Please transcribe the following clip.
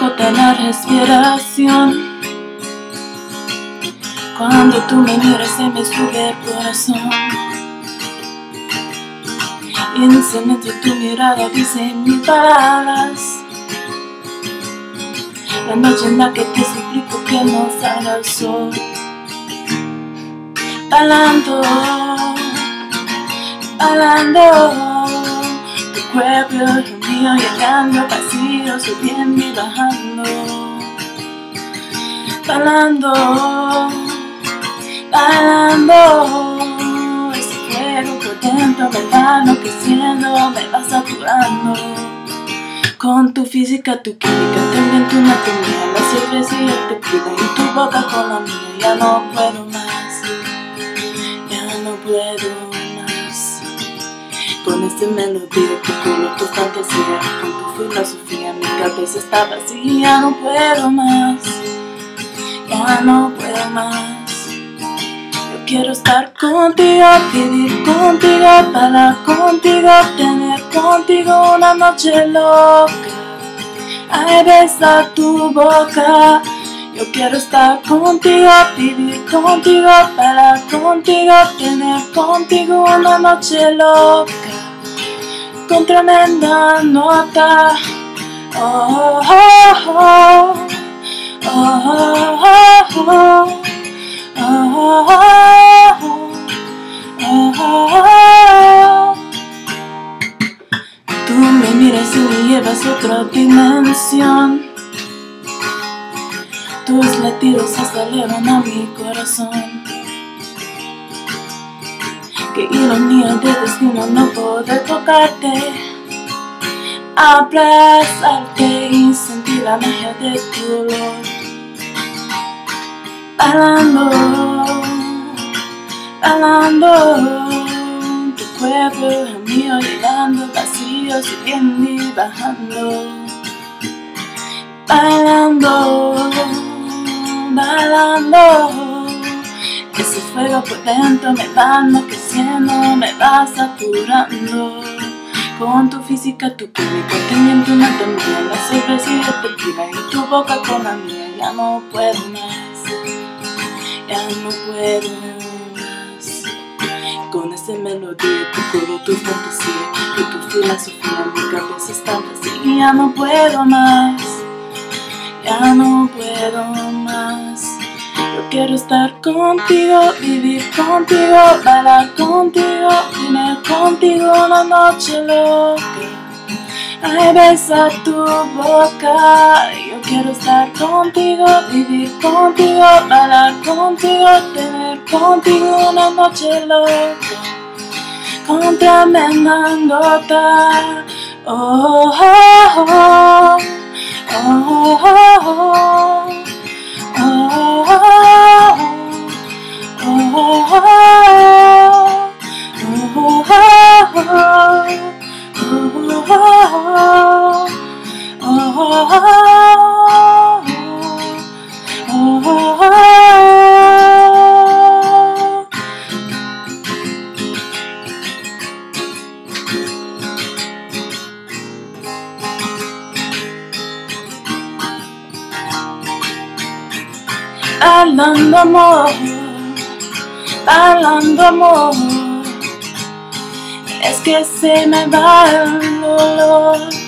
corta la respiración. Cuando tú me miras se me sube el corazón. Y en ese momento tu mirada dice mis palabras. La noche en la que te suplico que no salga el sol. Bailando, bailando, tu cuerpo y el mío llegando al vacío, subiendo y bajando. Bailando, bailando, ese fuego por dentro me va enloqueciendo, me va saturando. Con tu física, tu química, también tu anatomía, la cerveza te pida y tu boca con la mía. Ya no puedo más, ya no puedo más. Con esta melodía, tu color, tu fantasía, con tu filosofía, mi cabeza está vacía. No puedo más, ya no puedo más. Yo quiero estar contigo, vivir contigo, bailar contigo, tener contigo una noche loca. Ay, besar tu boca. Yo quiero estar contigo, vivir contigo, bailar contigo, tener contigo una noche loca. Con tremenda nota. Oh, oh, oh, oh, oh, oh, oh. Oh, oh, oh, oh. Tú me miras y me llevas a otra dimensión. Tus latidos aceleran a mi corazón. Qué ironía de destino no poder tocarte, abrazarte y sentir la magia de tu olor. Bailando, bailando, tu cuerpo es el mío llegando al vacío, subiendo y bajando. Bailando, bailando, ese fuego por dentro me va enloqueciendo, me va saturando. Con tu física, tu química, teniendo tu anatomía, la cerveza te tira y tu boca con la mía. Ya no puedo más, ya no puedo más. Con esa melodía, tu color, tu fantasía y tu filosofía, mi cabeza está vacía. Ya no puedo más, ya no puedo más. Yo quiero estar contigo, vivir contigo, bailar contigo, tener contigo una noche loca. Ay, besar tu boca. Yo quiero estar contigo, vivir contigo, bailar contigo, tener contigo una noche loca. Con tremenda nota. Oh, oh, oh, oh, oh, oh. Oh, oh, oh, oh, bailando amor, bailando amor, es que se me va el olor.